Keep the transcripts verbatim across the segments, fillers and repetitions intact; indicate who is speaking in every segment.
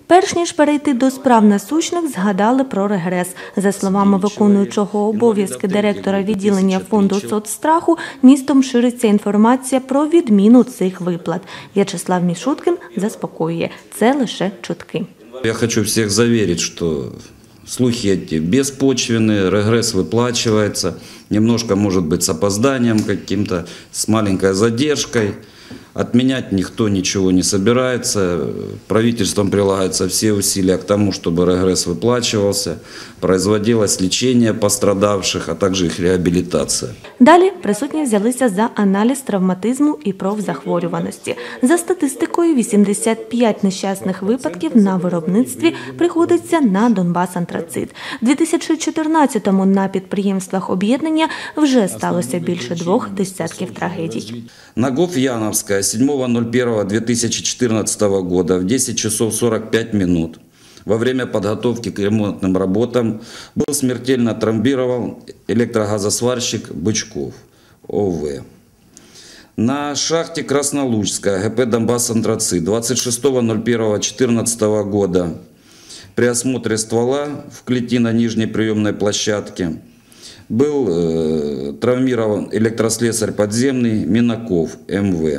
Speaker 1: Перш ніж перейти до справ насущних, згадали про регрес. За словами виконуючого обов'язки директора відділення фонду соцстраху, містом шириться інформація про відміну цих виплат. В'ячеслав Мішуткін заспокоює – це лише чутки.
Speaker 2: Я хочу всех заверить, что слухи эти беспочвенные, регресс выплачивается, немножко может быть с опозданием каким-то, с маленькой задержкой. Отменять никто ничего не собирается. Правительством прилагаются все усилия к тому, чтобы регресс выплачивался, производилось лечение пострадавших, а также их реабилитация.
Speaker 1: Далі присутні взялися за аналіз травматизму і профзахворюваності. За статистикою, вісімдесят п'ять нещасних випадків на виробництві приходиться на Донбас-антрацит. У дві тисячі чотирнадцятому на підприємствах об'єднання вже сталося більше двох десятків трагедій.
Speaker 2: На ГОФ Яновская седьмого ноль первого две тысячи четырнадцатого года в десять часов сорок пять минут во время подготовки к ремонтным работам был смертельно травмирован электрогазосварщик Бычков О В. На шахте Краснолучская ГП «Донбасс-антрацит» двадцать шестого ноль первого две тысячи четырнадцатого года при осмотре ствола в клети на нижней приемной площадке был э, травмирован электрослесарь подземный Минаков М В,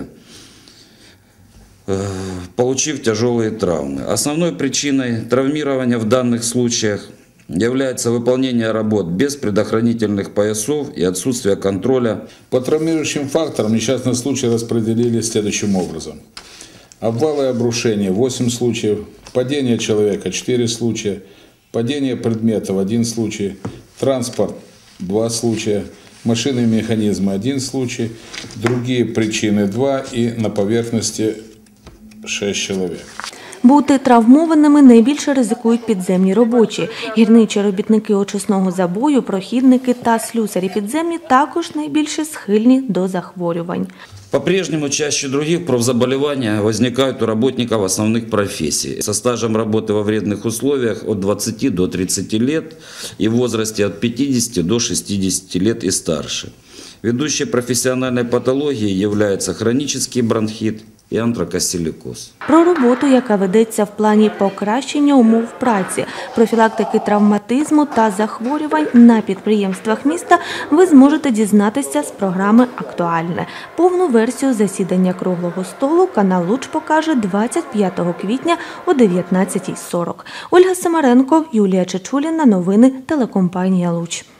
Speaker 2: э, получив тяжелые травмы. Основной причиной травмирования в данных случаях является выполнение работ без предохранительных поясов и отсутствие контроля.
Speaker 3: По травмирующим факторам несчастные случаи распределили следующим образом. Обвалы и обрушения – восемь случаев, падение человека – четыре случая, падение предметов – один случай, транспорт – два случая, машины и механизмы – один случай, другие причины – два и на поверхности шесть человек.
Speaker 1: Бути травмованими найбільше ризикують підземні робочі. Гірничі робітники очисного забою, прохідники та слюсарі підземні також найбільше схильні до захворювань.
Speaker 2: По-прежнему чаще других профзаболевания возникают у работников основных профессий со стажем работы во вредных условиях от двадцати до тридцати лет и в возрасте от пятидесяти до шестидесяти лет и старше. Ведущей профессиональной патологией является хронический бронхит і антракосилікоз.
Speaker 1: Про роботу, яка ведеться в плані покращення умов праці, профілактики травматизму та захворювань на підприємствах міста ви зможете дізнатися з програми «Актуальне». Повну версію засідання круглого столу канал Луч покаже двадцять п'ятого квітня о дев'ятнадцятій сорок. Ольга Самаренко, Юлія Чечуліна. Новини телекомпанія Луч.